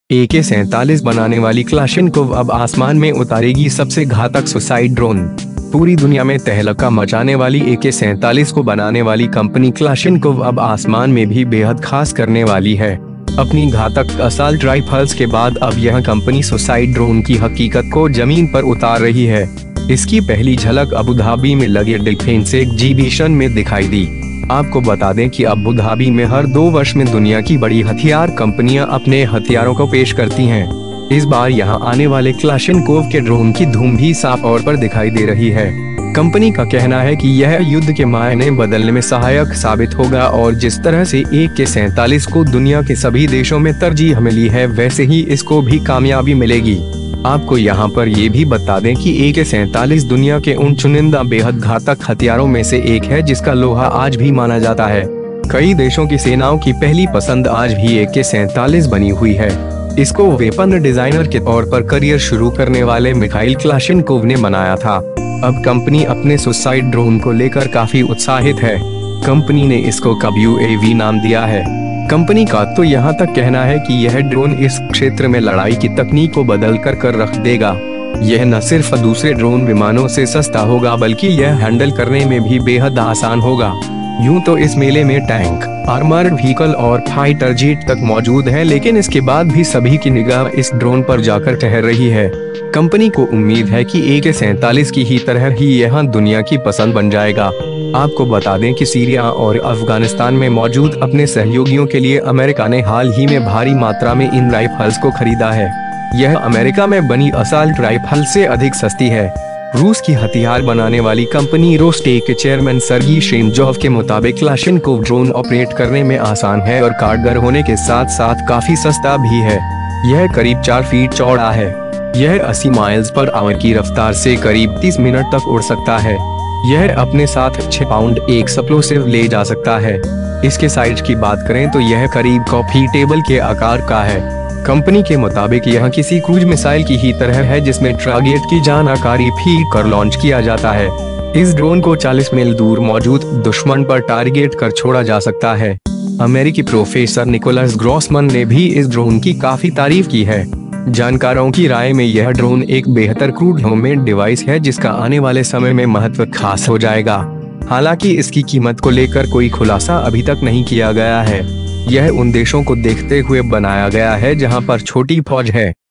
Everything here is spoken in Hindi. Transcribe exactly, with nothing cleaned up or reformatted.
ए के सैंतालीस बनाने वाली क्लाशनिकोव अब आसमान में उतारेगी सबसे घातक सुसाइड ड्रोन। पूरी दुनिया में तहलका मचाने वाली ए के सैंतालीस को बनाने वाली कंपनी क्लाशनिकोव अब आसमान में भी बेहद खास करने वाली है। अपनी घातक असॉल्ट राइफल्स के बाद अब यह कंपनी सुसाइड ड्रोन की हकीकत को जमीन पर उतार रही है। इसकी पहली झलक अबू धाबी में लगे डिफेंस एग्जीबिशन में दिखाई दी। आपको बता दें कि अबू धाबी में हर दो वर्ष में दुनिया की बड़ी हथियार कंपनियां अपने हथियारों को पेश करती हैं। इस बार यहां आने वाले क्लाशनिकोव के ड्रोन की धूम भी साफ तौर पर दिखाई दे रही है। कंपनी का कहना है कि यह युद्ध के मायने बदलने में सहायक साबित होगा और जिस तरह से ए के सैंतालीस को दुनिया के सभी देशों में तरजीह मिली है, वैसे ही इसको भी कामयाबी मिलेगी। आपको यहाँ पर ये भी बता दें कि ए के सैंतालीस दुनिया के उन चुनिंदा बेहद घातक हथियारों में से एक है जिसका लोहा आज भी माना जाता है। कई देशों की सेनाओं की पहली पसंद आज भी ए के सैंतालीस बनी हुई है। इसको वेपन डिजाइनर के तौर पर करियर शुरू करने वाले मिखाइल क्लाशनिकोव ने बनाया था। अब कंपनी अपने सुसाइड ड्रोन को लेकर काफी उत्साहित है। कंपनी ने इसको कब यू ए वी नाम दिया है। कंपनी का तो यहाँ तक कहना है कि यह ड्रोन इस क्षेत्र में लड़ाई की तकनीक को बदल कर कर रख देगा। यह न सिर्फ दूसरे ड्रोन विमानों से सस्ता होगा बल्कि यह हैंडल करने में भी बेहद आसान होगा। यूं तो इस मेले में टैंक, आर्मर्ड व्हीकल और फाइटर जेट तक मौजूद है, लेकिन इसके बाद भी सभी की निगाह इस ड्रोन पर जाकर ठहर रही है। कंपनी को उम्मीद है कि ए के सैंतालीस की ही तरह ही यह दुनिया की पसंद बन जाएगा। आपको बता दें कि सीरिया और अफगानिस्तान में मौजूद अपने सहयोगियों के लिए अमेरिका ने हाल ही में भारी मात्रा में इन राइफल्स को खरीदा है। यह अमेरिका में बनी असॉल्ट राइफल से अधिक सस्ती है। रूस की हथियार बनाने वाली कंपनी रोस्टेक के चेयरमैन सर्गी शेनजोव के मुताबिक क्लाशनिकोव ड्रोन ऑपरेट करने में आसान है और कारगर होने के साथ साथ काफी सस्ता भी है। यह करीब चार फीट चौड़ा है। यह अस्सी माइल्स पर आवर की रफ्तार से करीब तीस मिनट तक उड़ सकता है। यह अपने साथ छह पाउंड एक एक्सप्लोसिव ले जा सकता है। इसके साइज की बात करें तो यह करीब कॉफी टेबल के आकार का है। कंपनी के मुताबिक यह किसी क्रूज मिसाइल की ही तरह है जिसमें टारगेट की जानकारी फीड कर लॉन्च किया जाता है। इस ड्रोन को चालीस मील दूर मौजूद दुश्मन पर टारगेट कर छोड़ा जा सकता है। अमेरिकी प्रोफेसर निकोलस ग्रॉसमन ने भी इस ड्रोन की काफी तारीफ की है। जानकारों की राय में यह ड्रोन एक बेहतर क्रूड होममेड डिवाइस है जिसका आने वाले समय में महत्व खास हो जाएगा। हालांकि इसकी कीमत को लेकर कोई खुलासा अभी तक नहीं किया गया है। यह उन देशों को देखते हुए बनाया गया है जहां पर छोटी फौज है।